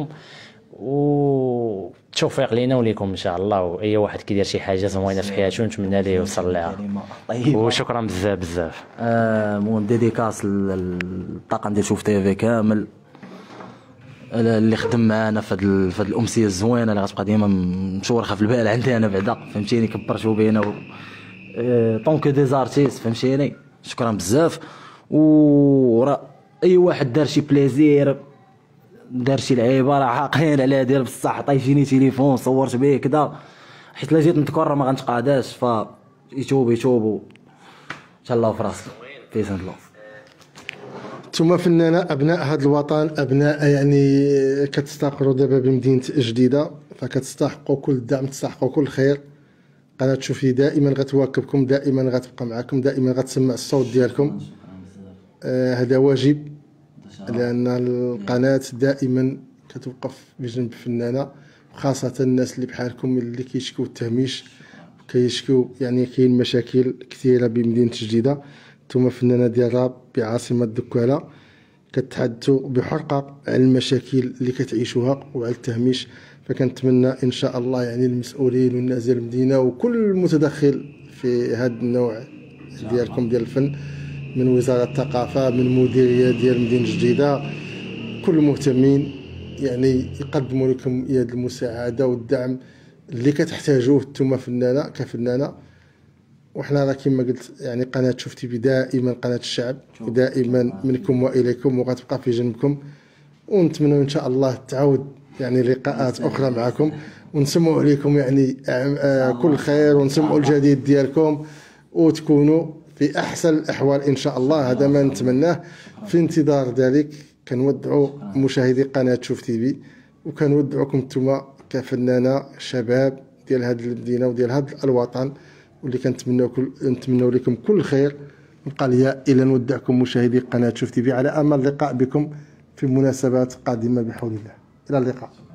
والتوفيق لينا وليكم ان شاء الله. واي واحد كيدير شي حاجه زوينه في حياته نتمنى ليه يوصل لها. وشكرا بزاف. مهم ديديكاس للطاقم ديال شوف تيفي كامل اللي خدم معنا في هاد الامسيه الزوينه اللي غتبقى ديما مشورخه في البال عندي انا بعدا. فهمتيني، كبرتو بينا طونك دي زارتيست. فهمتيني، شكرا بزاف. وراه اي واحد دار شي بليزير، دار شي لعيبه، راه عاقلين عليها ديال بصح عطيتيني تليفون صورت به كذا، حيت لا جيت نتكرر ما غنتقاداش. ف يتوبوا تهلاو في راسكم. بيس اند لوف. ثم فنانة أبناء هذا الوطن، أبناء يعني كتستقروا دابا بمدينة جديدة، فكتستحقوا كل الدعم، تستحقوا كل خير. قناة شوفي دائما غتواكبكم، دائما غتبقى معكم، دائما غتسمع الصوت ديالكم. هذا واجب، لأن القناة دائما كتوقف بجنب فنانة، وخاصة الناس اللي بحالكم اللي كيشكوا التهميش، كيشكوا يعني كاين مشاكل كثيرة بمدينة جديدة. نتوما فنانة ديال الراب بعاصمة دكالة، كتحدثوا بحرقة على المشاكل اللي كتعيشوها وعلى التهميش. فكنتمنى ان شاء الله يعني المسؤولين والناس ديال المدينة وكل متدخل في هذا النوع ديالكم ديال الفن، من وزارة الثقافة، من مديرية ديال مدينة جديدة، كل المهتمين يعني يقدموا لكم يد المساعدة والدعم اللي كتحتاجوه نتوما فنانة كفنانة. وحنا راه كما قلت يعني قناة شوف تيفي دائما قناة الشعب، ودائما منكم واليكم، وغتبقى في جنبكم. ونتمنى ان شاء الله تعود يعني لقاءات اخرى معكم، ونسمعوا عليكم يعني كل خير، ونسمعوا الجديد ديالكم، وتكونوا في احسن الاحوال ان شاء الله. هذا ما نتمناه. في انتظار ذلك كنودعوا مشاهدي قناة شوف تيفي، وكنودعوكم نتوما كفنانة شباب ديال هذه المدينة وديال هذا الوطن، واللي نتمنوا لكم كل خير. نبقى ليا الى نودعكم مشاهدي قناه شوف تيفي على امل اللقاء بكم في مناسبات قادمه بحول الله. الى اللقاء.